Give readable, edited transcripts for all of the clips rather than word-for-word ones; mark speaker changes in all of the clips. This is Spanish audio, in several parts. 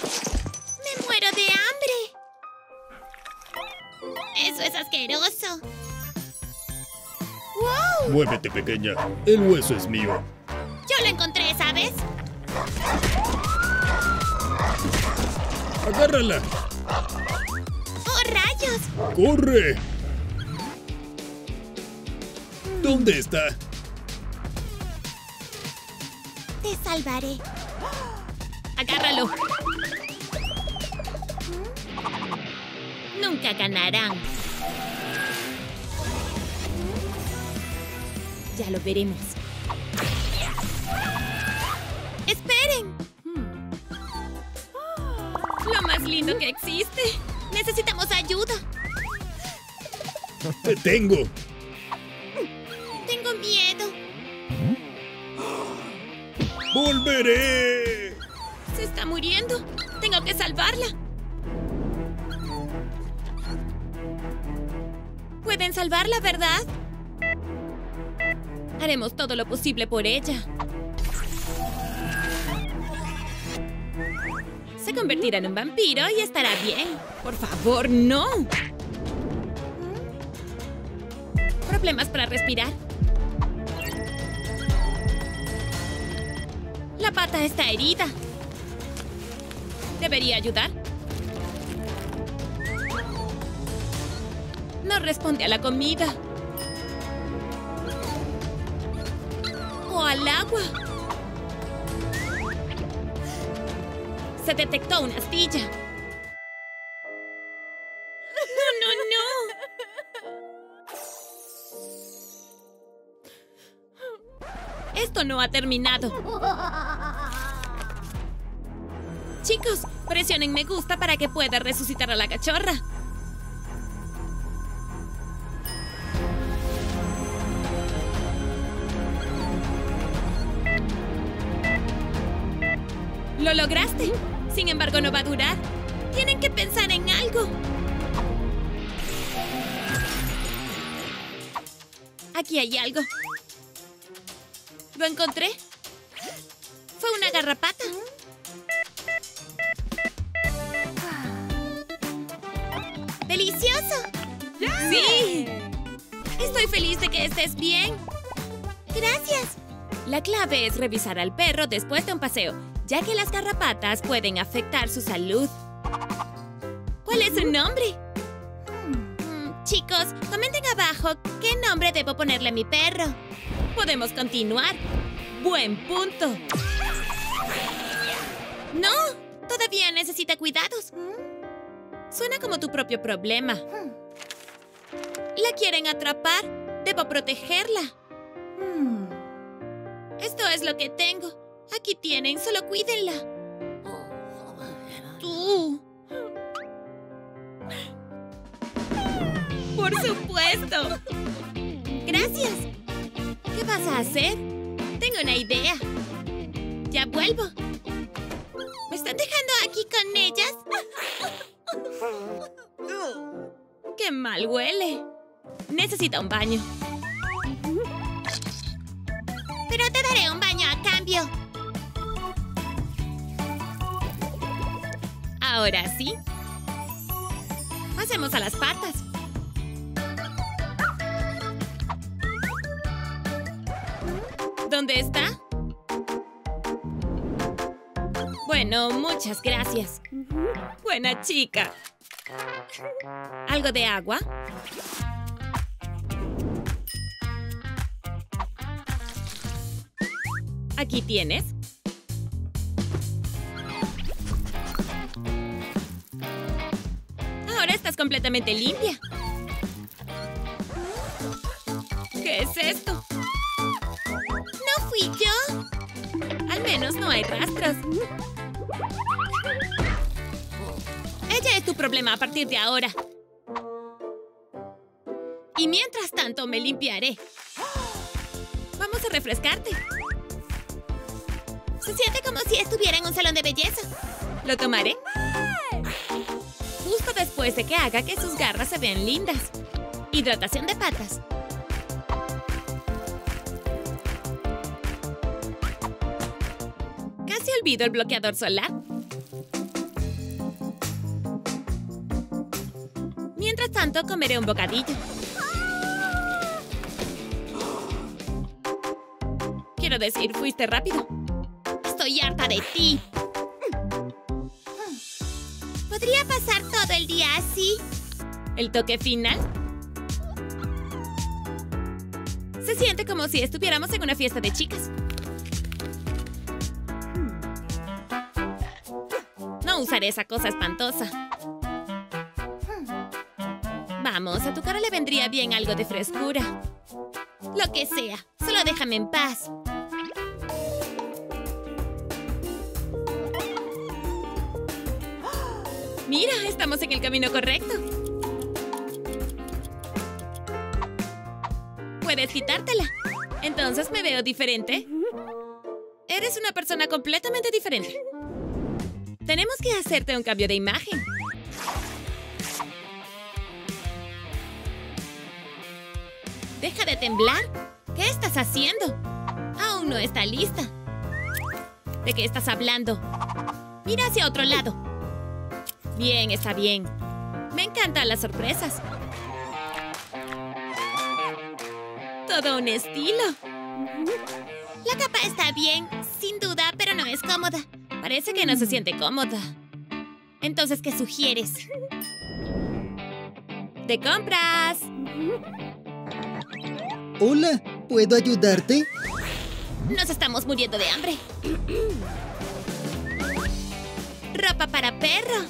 Speaker 1: ¡Me muero de hambre! ¡Eso es asqueroso! ¡Wow!
Speaker 2: Muévete, pequeña. El hueso es mío.
Speaker 1: Yo lo encontré, ¿sabes?
Speaker 2: ¡Agárrala!
Speaker 1: ¡Oh, rayos!
Speaker 2: ¡Corre! ¿Dónde está?
Speaker 1: Te salvaré.
Speaker 3: ¡Agárralo! Nunca ganarán. Ya lo veremos.
Speaker 1: ¡Esperen!
Speaker 3: Lo más lindo que existe.
Speaker 1: Necesitamos ayuda.
Speaker 2: ¡Te tengo!
Speaker 1: Tengo miedo.
Speaker 2: ¡Volveré!
Speaker 3: Se está muriendo. Tengo que salvarla. Pueden salvarla, ¿verdad? Haremos todo lo posible por ella. Se convertirá en un vampiro y estará bien. Por favor, no. ¿Problemas para respirar? La pata está herida. ¿Debería ayudar? No responde a la comida. O al agua. Se detectó una astilla. ¡No! Esto no ha terminado. Chicos, presionen me gusta para que pueda resucitar a la cachorra. ¡Lo lograste! Sin embargo, no va a durar. Tienen que pensar en algo. Aquí hay algo. ¿Lo encontré? Fue una garrapata.
Speaker 1: ¡Delicioso!
Speaker 3: ¡Sí! Estoy feliz de que estés bien.
Speaker 1: ¡Gracias!
Speaker 3: La clave es revisar al perro después de un paseo, ya que las garrapatas pueden afectar su salud. ¿Cuál es su nombre?
Speaker 1: Chicos, comenten abajo qué nombre debo ponerle a mi perro.
Speaker 3: Podemos continuar. ¡Buen punto!
Speaker 1: ¡No! Todavía necesita cuidados.
Speaker 3: Suena como tu propio problema. ¿La quieren atrapar? Debo protegerla.
Speaker 1: Esto es lo que tengo. Aquí tienen, solo cuídenla.
Speaker 3: ¡Tú! ¡Por supuesto!
Speaker 1: ¡Gracias!
Speaker 3: ¿Qué vas a hacer?
Speaker 1: Tengo una idea. Ya vuelvo. ¿Me están dejando aquí con ellas?
Speaker 3: ¡Qué mal huele! Necesita un baño.
Speaker 1: Pero te daré un baño a cambio.
Speaker 3: Ahora sí. Pasemos a las patas. ¿Dónde está? Bueno, muchas gracias. Buena chica. ¿Algo de agua? Aquí tienes. Ahora estás completamente limpia. ¿Qué es esto?
Speaker 1: ¿No fui yo?
Speaker 3: Al menos no hay rastros. Ella es tu problema a partir de ahora. Y mientras tanto me limpiaré. Vamos a refrescarte.
Speaker 1: Se siente como si estuviera en un salón de belleza.
Speaker 3: Lo tomaré. Justo después de que haga que sus garras se vean lindas. Hidratación de patas. Casi olvido el bloqueador solar. Mientras tanto, comeré un bocadillo. Quiero decir, fuiste rápido.
Speaker 1: Estoy harta de ti. ¿Podría pasar todo el día así?
Speaker 3: ¿El toque final? Se siente como si estuviéramos en una fiesta de chicas. No usaré esa cosa espantosa. Vamos, a tu cara le vendría bien algo de frescura.
Speaker 1: Lo que sea, solo déjame en paz.
Speaker 3: Mira, estamos en el camino correcto. Puedes quitártela. Entonces me veo diferente. Eres una persona completamente diferente. Tenemos que hacerte un cambio de imagen.
Speaker 1: Deja de temblar. ¿Qué estás haciendo? Aún no está lista.
Speaker 3: ¿De qué estás hablando?
Speaker 1: Mira hacia otro lado.
Speaker 3: Bien, está bien. Me encantan las sorpresas. Todo un estilo.
Speaker 1: La capa está bien, sin duda, pero no es cómoda.
Speaker 3: Parece que no se siente cómoda.
Speaker 1: Entonces, ¿qué sugieres?
Speaker 3: ¡De compras!
Speaker 4: Hola, ¿puedo ayudarte?
Speaker 1: Nos estamos muriendo de hambre. Ropa para perro.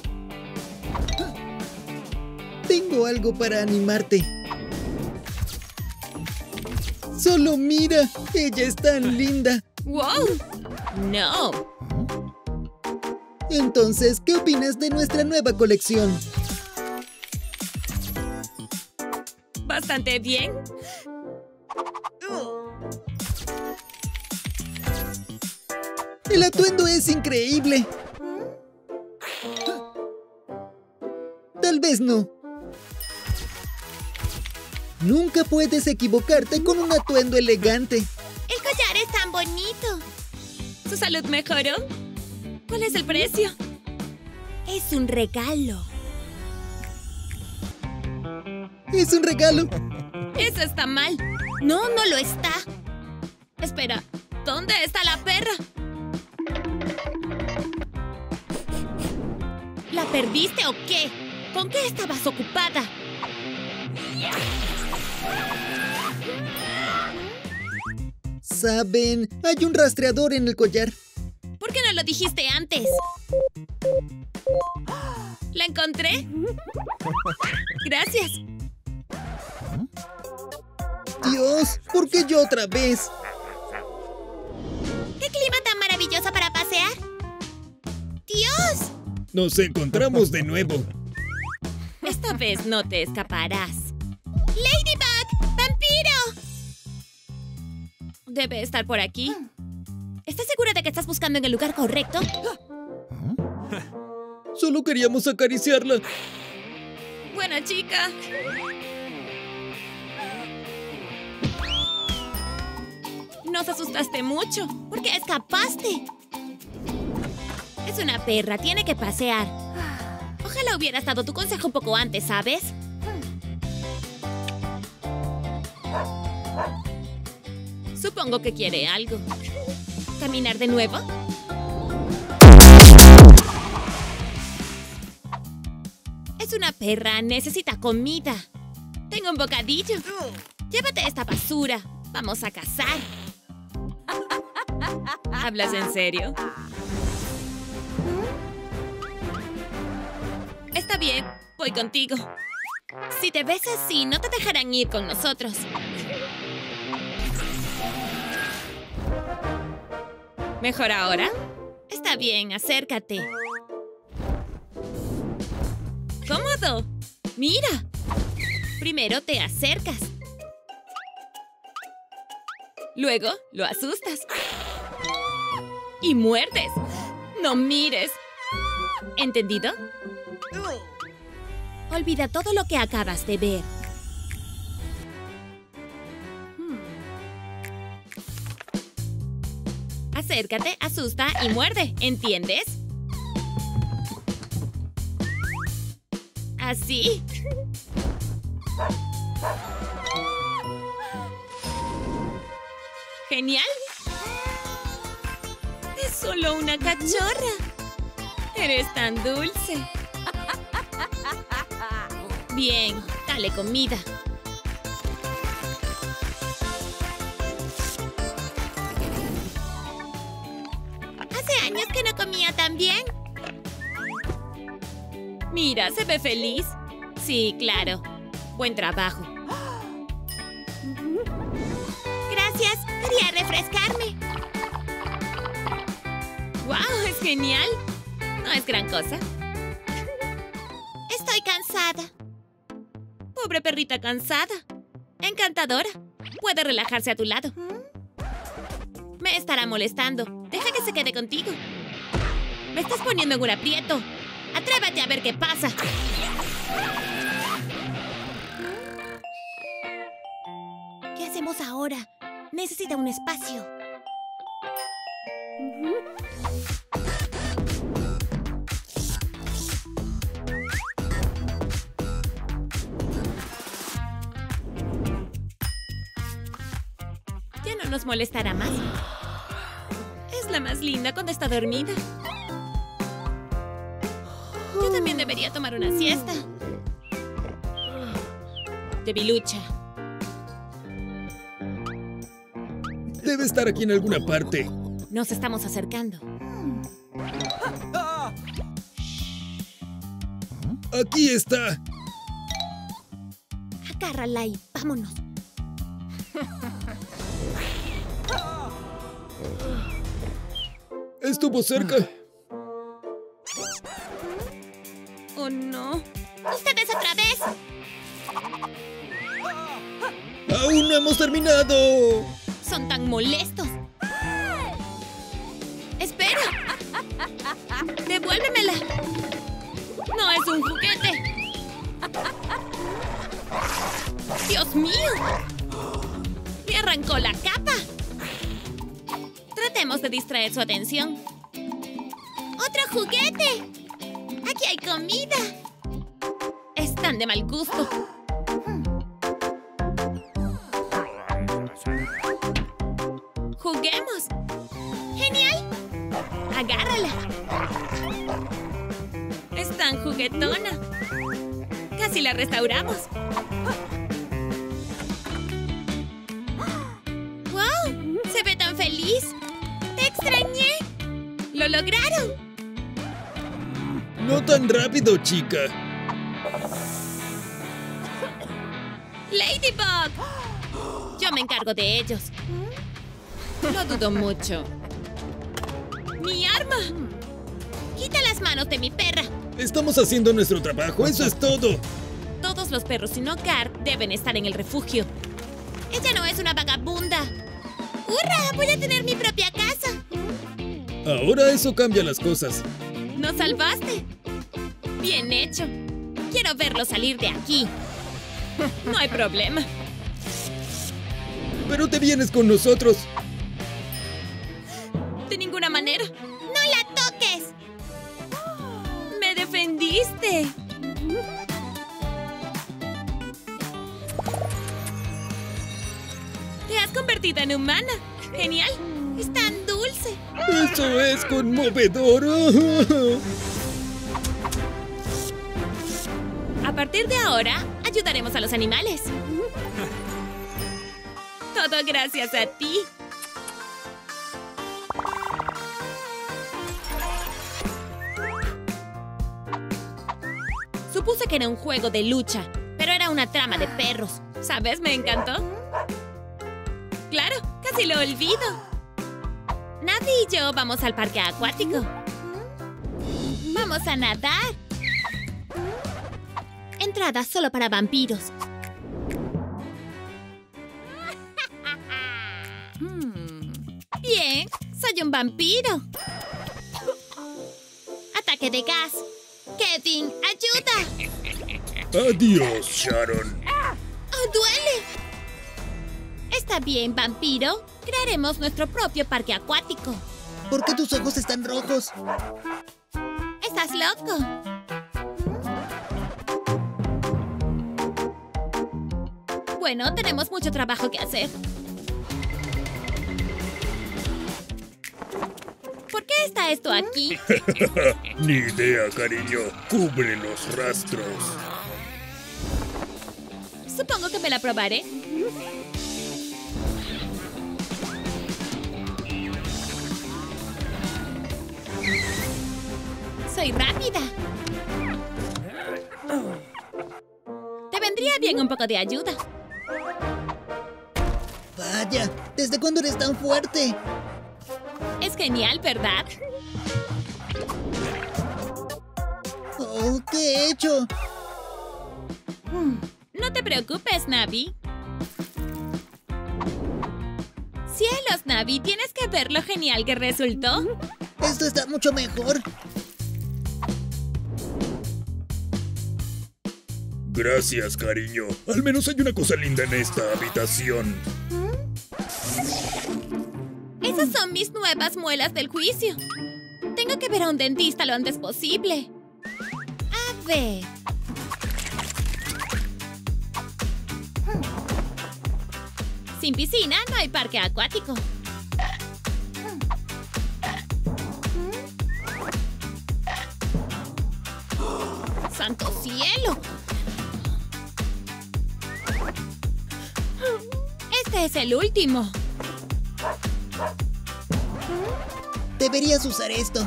Speaker 4: Tengo algo para animarte. ¡Solo mira! ¡Ella es tan linda!
Speaker 3: ¡Wow! ¡No!
Speaker 4: Entonces, ¿qué opinas de nuestra nueva colección?
Speaker 3: Bastante bien.
Speaker 4: ¡El atuendo es increíble! Tal vez no. Nunca puedes equivocarte con un atuendo elegante.
Speaker 1: El collar es tan bonito.
Speaker 3: ¿Su salud mejoró? ¿Cuál es el precio?
Speaker 1: Es un regalo.
Speaker 4: ¡Es un regalo!
Speaker 3: Eso está mal.
Speaker 1: No, no lo está.
Speaker 3: Espera, ¿dónde está la perra?
Speaker 1: ¿La perdiste o qué? ¿Con qué estabas ocupada?
Speaker 4: ¿Saben? Hay un rastreador en el collar.
Speaker 1: ¿Por qué no lo dijiste antes?
Speaker 3: ¿La encontré? Gracias.
Speaker 4: Dios, ¿por qué yo otra vez?
Speaker 1: ¿Qué clima tan maravilloso para pasear? ¡Dios!
Speaker 2: Nos encontramos de nuevo.
Speaker 3: Esta vez no te escaparás.
Speaker 1: ¡Ladybug! ¡Vampiro!
Speaker 3: Debe estar por aquí.
Speaker 1: ¿Estás segura de que estás buscando en el lugar correcto?
Speaker 4: Solo queríamos acariciarla.
Speaker 3: Buena chica. Nos asustaste mucho.
Speaker 1: ¿Por qué escapaste? Es una perra, tiene que pasear. Ojalá hubieras dado tu consejo un poco antes, ¿sabes?
Speaker 3: Supongo que quiere algo. ¿Caminar de nuevo?
Speaker 1: Es una perra, necesita comida.
Speaker 3: Tengo un bocadillo.
Speaker 1: Llévate esta basura. Vamos a cazar.
Speaker 3: ¿Hablas en serio? Está bien, voy contigo.
Speaker 1: Si te ves así, no te dejarán ir con nosotros.
Speaker 3: ¿Mejor ahora?
Speaker 1: Está bien, acércate.
Speaker 3: ¡Cómodo! ¡Mira!
Speaker 1: Primero te acercas.
Speaker 3: Luego lo asustas. Y muerdes. ¡No mires! ¿Entendido?
Speaker 1: Olvida todo lo que acabas de ver.
Speaker 3: Acércate, asusta y muerde. ¿Entiendes? Así. ¡Genial! ¡Es solo una cachorra! ¡Eres tan dulce! Bien, dale comida.
Speaker 1: Hace años que no comía tan bien.
Speaker 3: Mira, se ve feliz. Sí, claro. Buen trabajo.
Speaker 1: Gracias, quería refrescarme.
Speaker 3: ¡Wow! ¡Es genial! No es gran cosa.
Speaker 1: Estoy cansada.
Speaker 3: Pobre perrita cansada. Encantadora. Puede relajarse a tu lado. Me estará molestando. Deja que se quede contigo. Me estás poniendo en un aprieto. Atrévete a ver qué pasa.
Speaker 1: ¿Qué hacemos ahora? Necesita un espacio.
Speaker 3: Ya no nos molestará más. Es la más linda cuando está dormida. Yo también debería tomar una siesta. Debilucha.
Speaker 2: Debe estar aquí en alguna parte.
Speaker 3: Nos estamos acercando.
Speaker 2: ¡Aquí está!
Speaker 1: Agárrala y vámonos.
Speaker 2: Estuvo cerca.
Speaker 3: ¡Oh, no!
Speaker 1: ¡Ustedes otra vez!
Speaker 2: ¡Aún no hemos terminado!
Speaker 3: ¡Son tan molestos! ¡Espera! ¡Devuélvemela! ¡No es un juguete! ¡Dios mío! ¡Me arrancó la capa! Tratemos de distraer su atención.
Speaker 1: ¡Otro juguete! ¡Aquí hay comida!
Speaker 3: Están de mal gusto. ¡Juguemos!
Speaker 1: ¡Genial!
Speaker 3: ¡Agárrala! Es tan juguetona. Casi la restauramos.
Speaker 1: ¡Wow! ¡Se ve tan feliz! ¡Te extrañé!
Speaker 3: ¡Lo lograron!
Speaker 2: No tan rápido, chica.
Speaker 3: ¡Ladybug! Yo me encargo de ellos. Lo dudo mucho. ¡Mi arma!
Speaker 1: ¡Quita las manos de mi perra!
Speaker 2: Estamos haciendo nuestro trabajo, eso es todo.
Speaker 3: Todos los perros sin hogar deben estar en el refugio.
Speaker 1: ¡Ella no es una vagabunda! ¡Hurra! ¡Voy a tener mi propia casa!
Speaker 2: Ahora eso cambia las cosas.
Speaker 3: ¡Nos salvaste! ¡Bien hecho! Quiero verlo salir de aquí. No hay problema.
Speaker 2: Pero te vienes con nosotros.
Speaker 3: De ninguna manera.
Speaker 1: ¡No la toques!
Speaker 3: ¡Me defendiste! Te has convertido en humana. ¡Genial!
Speaker 1: ¡Es tan dulce!
Speaker 2: Eso es conmovedor.
Speaker 3: A partir de ahora, ayudaremos a los animales. Todo gracias a ti. Supuse que era un juego de lucha, pero era una trama de perros. ¿Sabes? Me encantó. Claro, casi lo olvido. Navi y yo vamos al parque acuático.
Speaker 1: ¡Vamos a nadar! Entrada solo para vampiros.
Speaker 3: Bien, soy un vampiro.
Speaker 1: ¡Ataque de gas! ¡Kevin, ayuda!
Speaker 2: Adiós, Sharon.
Speaker 1: ¡Oh, duele! Está bien, vampiro. Crearemos nuestro propio parque acuático.
Speaker 4: ¿Por qué tus ojos están rojos?
Speaker 1: ¿Estás loco?
Speaker 3: Bueno, tenemos mucho trabajo que hacer. ¿Por qué está esto aquí?
Speaker 2: Ni idea, cariño. Cubre los rastros.
Speaker 3: Supongo que me la probaré. Soy rápida. Te vendría bien un poco de ayuda.
Speaker 4: Vaya, ¿desde cuándo eres tan fuerte?
Speaker 3: Es genial, ¿verdad?
Speaker 4: Oh, ¿qué he hecho?
Speaker 3: No te preocupes, Navi. ¡Cielos, Navi! ¿Tienes que ver lo genial que resultó?
Speaker 4: Esto está mucho mejor.
Speaker 2: Gracias, cariño. Al menos hay una cosa linda en esta habitación.
Speaker 3: Esas son mis nuevas muelas del juicio. Tengo que ver a un dentista lo antes posible. A ver. Sin piscina no hay parque acuático. ¡Santo cielo! Este es el último.
Speaker 4: Deberías usar esto.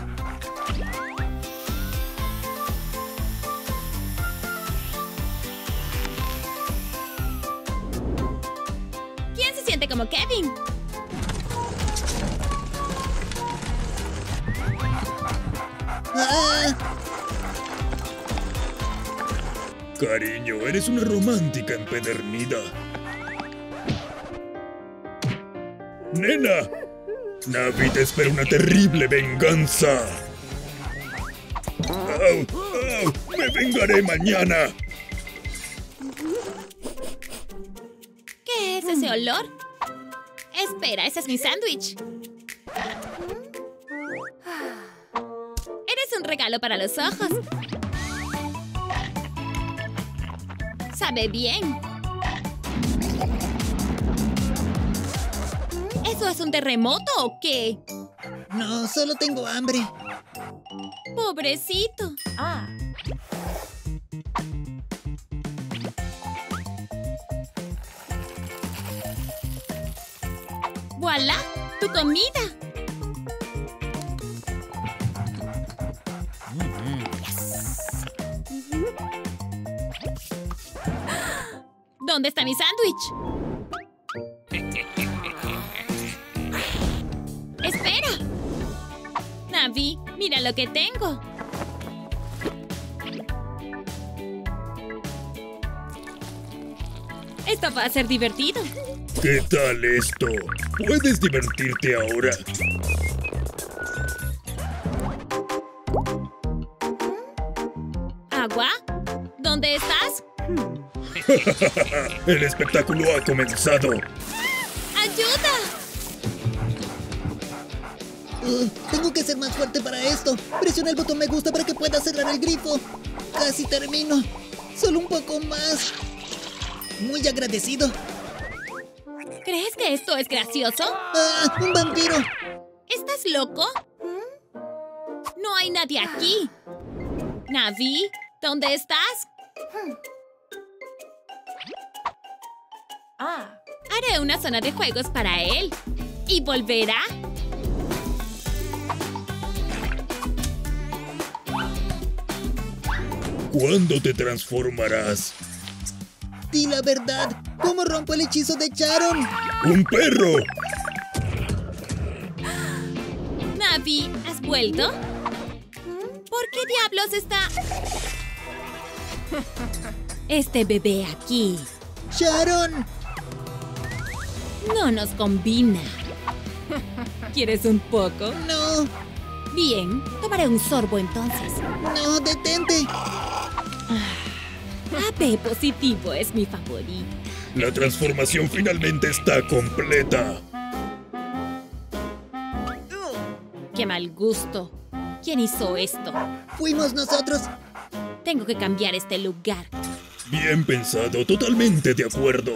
Speaker 3: ¿Quién se siente como Kevin?
Speaker 4: ¡Ah!
Speaker 2: Cariño, eres una romántica empedernida. ¡Nena! Navi te espera una terrible venganza. ¡Au! ¡Au! ¡Me vengaré mañana!
Speaker 3: ¿Qué es ese olor? Espera, ese es mi sándwich. Eres un regalo para los ojos. Sabe bien. ¿Eso es un terremoto o qué?
Speaker 4: No, solo tengo hambre.
Speaker 3: Pobrecito. ¡Voilá! ¡Tu comida! ¿Dónde está mi sándwich? ¡Espera! Navi, mira lo que tengo. Esto va a ser divertido.
Speaker 2: ¿Qué tal esto? ¿Puedes divertirte ahora?
Speaker 3: ¿Agua? ¿Dónde estás?
Speaker 2: El espectáculo ha comenzado.
Speaker 3: ¡Ayuda!
Speaker 4: Tengo que ser más fuerte para esto. Presiona el botón me gusta para que pueda cerrar el grifo. Casi termino. Solo un poco más. Muy agradecido.
Speaker 3: ¿Crees que esto es gracioso?
Speaker 4: ¡Ah! ¡Un vampiro!
Speaker 3: ¿Estás loco? No hay nadie aquí. Navi, ¿dónde estás? Haré una zona de juegos para él. ¿Y volverá?
Speaker 2: ¿Cuándo te transformarás?
Speaker 4: Di la verdad. ¿Cómo rompo el hechizo de Sharon?
Speaker 2: ¡Un perro!
Speaker 3: Navi, ¿has vuelto? ¿Por qué diablos está este bebé aquí?
Speaker 4: ¡Sharon!
Speaker 3: No nos combina. ¿Quieres un poco?
Speaker 4: ¡No!
Speaker 3: Bien, tomaré un sorbo entonces.
Speaker 4: ¡No, detente!
Speaker 3: AB positivo es mi favorita.
Speaker 2: La transformación finalmente está completa.
Speaker 3: ¡Qué mal gusto! ¿Quién hizo esto?
Speaker 4: Fuimos nosotros.
Speaker 3: Tengo que cambiar este lugar.
Speaker 2: Bien pensado, totalmente de acuerdo.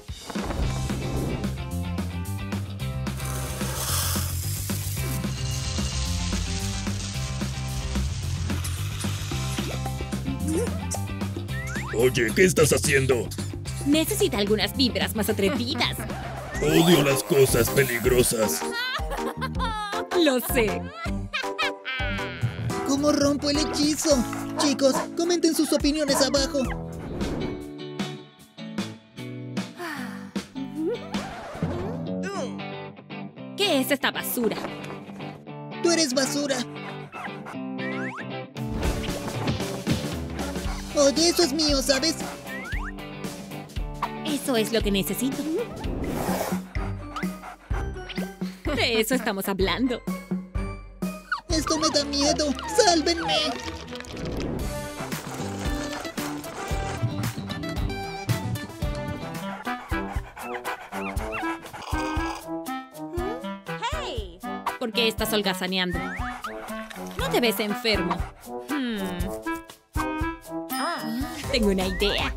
Speaker 2: Oye, ¿qué estás haciendo?
Speaker 3: Necesita algunas vibras más atrevidas.
Speaker 2: Odio las cosas peligrosas.
Speaker 3: Lo sé.
Speaker 4: ¿Cómo rompo el hechizo? Chicos, comenten sus opiniones abajo.
Speaker 3: ¿Qué es esta basura?
Speaker 4: Tú eres basura. Oye, eso es mío, ¿sabes?
Speaker 3: Eso es lo que necesito. De eso estamos hablando.
Speaker 4: Esto me da miedo. ¡Sálvenme!
Speaker 3: ¿Por qué estás holgazaneando? No te ves enfermo. Tengo una idea.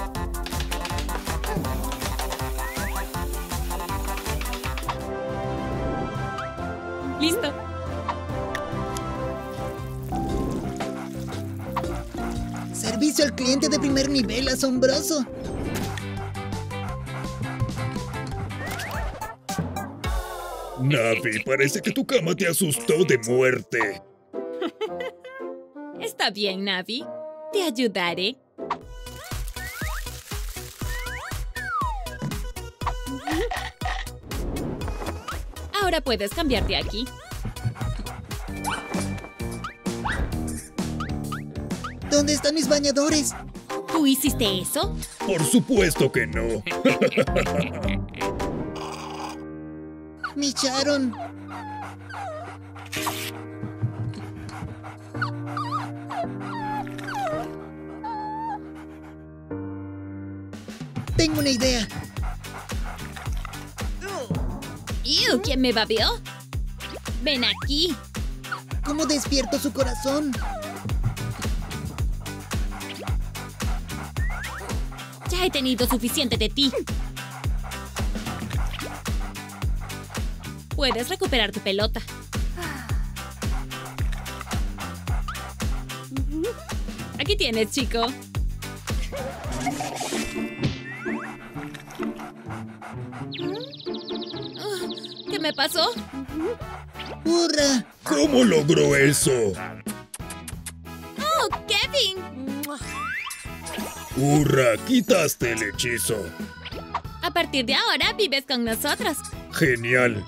Speaker 3: ¿Listo?
Speaker 4: Servicio al cliente de primer nivel, asombroso.
Speaker 2: Navi, parece que tu cama te asustó de muerte.
Speaker 3: Está bien, Navi. Te ayudaré. Ahora puedes cambiarte aquí.
Speaker 4: ¿Dónde están mis bañadores?
Speaker 3: ¿Tú hiciste eso?
Speaker 2: Por supuesto que no.
Speaker 4: Mi Sharon. Tengo una idea.
Speaker 3: ¡Ew! ¿Quién me babeó? Ven aquí.
Speaker 4: ¿Cómo despierto su corazón?
Speaker 3: Ya he tenido suficiente de ti. Puedes recuperar tu pelota. Aquí tienes, chico. ¿Qué me pasó?
Speaker 4: ¡Hurra!
Speaker 2: ¿Cómo logró eso?
Speaker 3: ¡Oh, Kevin!
Speaker 2: ¡Hurra! Quitaste el hechizo.
Speaker 3: A partir de ahora vives con nosotros.
Speaker 2: Genial.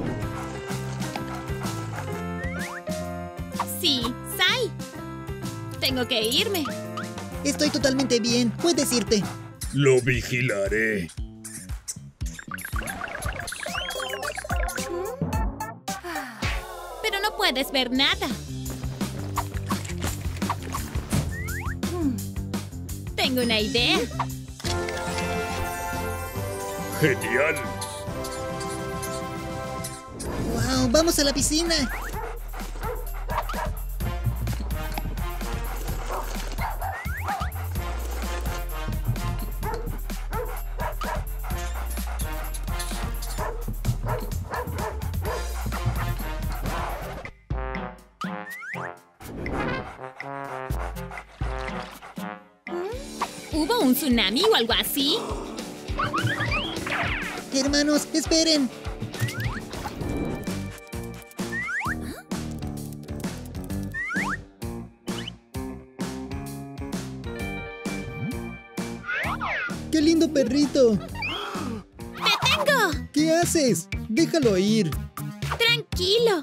Speaker 3: Sí, sal. Tengo que irme.
Speaker 4: Estoy totalmente bien. Puedes irte.
Speaker 2: Lo vigilaré.
Speaker 3: Pero no puedes ver nada. Tengo una idea.
Speaker 2: Genial.
Speaker 4: ¡Wow! ¡Vamos a la piscina!
Speaker 3: ¿Hubo un tsunami o algo así?
Speaker 4: Hermanos, esperen. ¡Qué lindo perrito!
Speaker 3: ¡Te tengo!
Speaker 4: ¿Qué haces? Déjalo ir.
Speaker 3: ¡Tranquilo!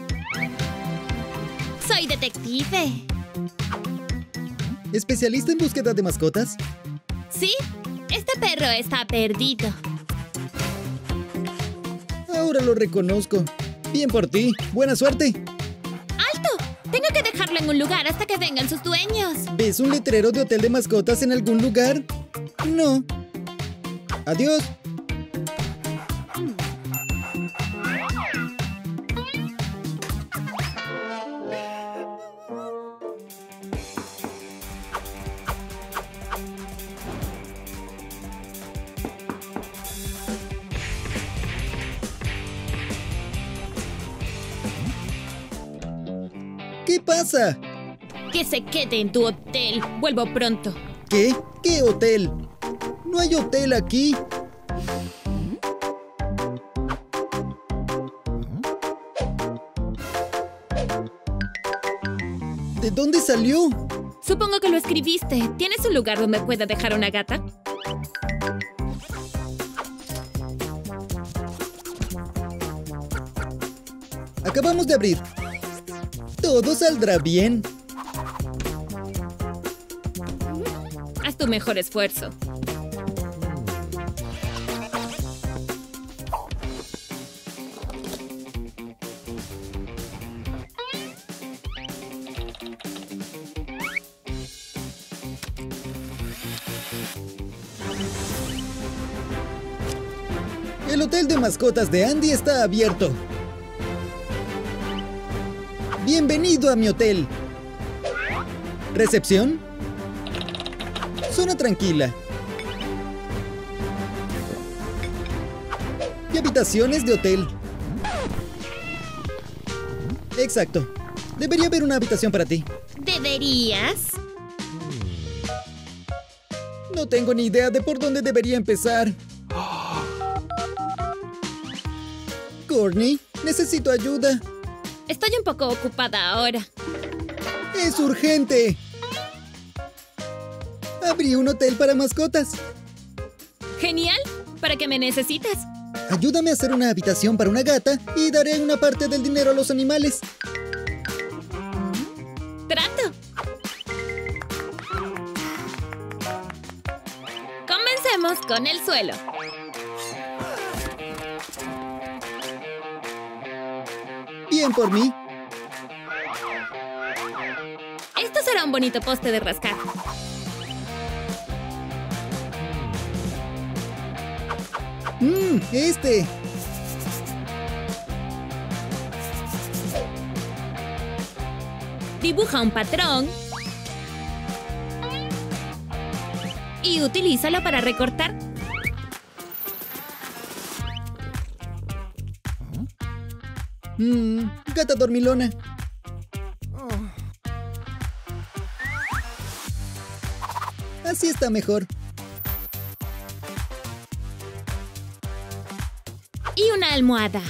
Speaker 3: Soy detective.
Speaker 4: ¿Especialista en búsqueda de mascotas?
Speaker 3: ¿Sí? Este perro está perdido.
Speaker 4: Ahora lo reconozco. Bien por ti. Buena suerte.
Speaker 3: ¡Alto! Tengo que dejarlo en un lugar hasta que vengan sus dueños.
Speaker 4: ¿Ves un letrero de hotel de mascotas en algún lugar? No. Adiós. ¿Qué pasa?
Speaker 3: Que se quede en tu hotel. Vuelvo pronto.
Speaker 4: ¿Qué? ¿Qué hotel? No hay hotel aquí. ¿De dónde salió?
Speaker 3: Supongo que lo escribiste. ¿Tienes un lugar donde pueda dejar una gata?
Speaker 4: Acabamos de abrir. Todo saldrá bien.
Speaker 3: Haz tu mejor esfuerzo.
Speaker 4: El hotel de mascotas de Andy está abierto. Bienvenido a mi hotel. ¿Recepción? Zona tranquila. Y habitaciones de hotel. Exacto. Debería haber una habitación para ti.
Speaker 3: ¿Deberías?
Speaker 4: No tengo ni idea de por dónde debería empezar. Courtney, necesito ayuda.
Speaker 3: Estoy un poco ocupada ahora.
Speaker 4: ¡Es urgente! Abrí un hotel para mascotas.
Speaker 3: ¡Genial! ¿Para qué me necesitas?
Speaker 4: Ayúdame a hacer una habitación para una gata y daré una parte del dinero a los animales.
Speaker 3: ¡Trato! Comencemos con el suelo.
Speaker 4: Bien por mí.
Speaker 3: Esto será un bonito poste de rascar.
Speaker 4: Este.
Speaker 3: Dibuja un patrón y utilízalo para recortar.
Speaker 4: Gata dormilona. Así está mejor.
Speaker 3: Y una almohada.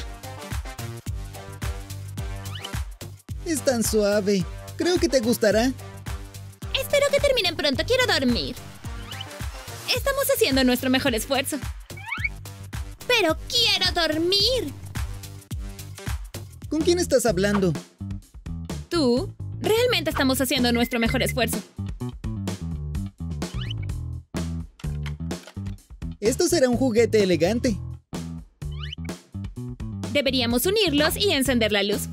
Speaker 4: Es tan suave. Creo que te gustará.
Speaker 3: Espero que terminen pronto. Quiero dormir. Estamos haciendo nuestro mejor esfuerzo. Pero quiero dormir.
Speaker 4: ¿Con quién estás hablando?
Speaker 3: ¿Tú? Realmente estamos haciendo nuestro mejor esfuerzo.
Speaker 4: Esto será un juguete elegante.
Speaker 3: Deberíamos unirlos y encender la luz.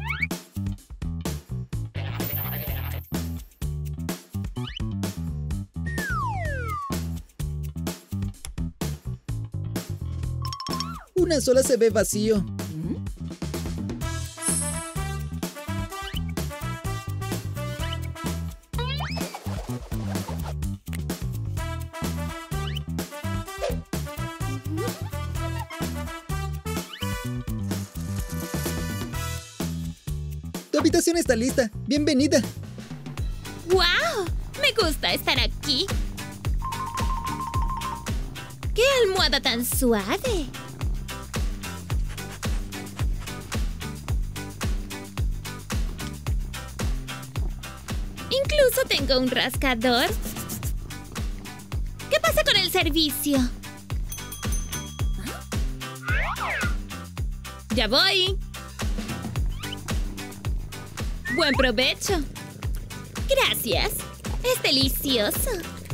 Speaker 4: Una sola se ve vacío. Tu habitación está lista. Bienvenida.
Speaker 3: ¡Guau! Me gusta estar aquí. ¡Qué almohada tan suave! Incluso tengo un rascador. ¿Qué pasa con el servicio? ¡Ya voy! ¡Buen provecho! Gracias. Es delicioso.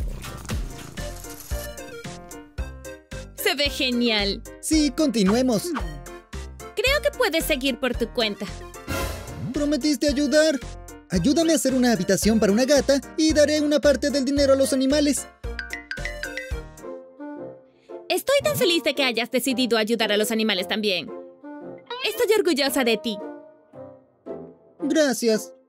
Speaker 3: Se ve genial.
Speaker 4: Sí, continuemos.
Speaker 3: Creo que puedes seguir por tu cuenta.
Speaker 4: Prometiste ayudar. Ayúdame a hacer una habitación para una gata y daré una parte del dinero a los animales.
Speaker 3: Estoy tan feliz de que hayas decidido ayudar a los animales también. Estoy orgullosa de ti.
Speaker 4: Gracias.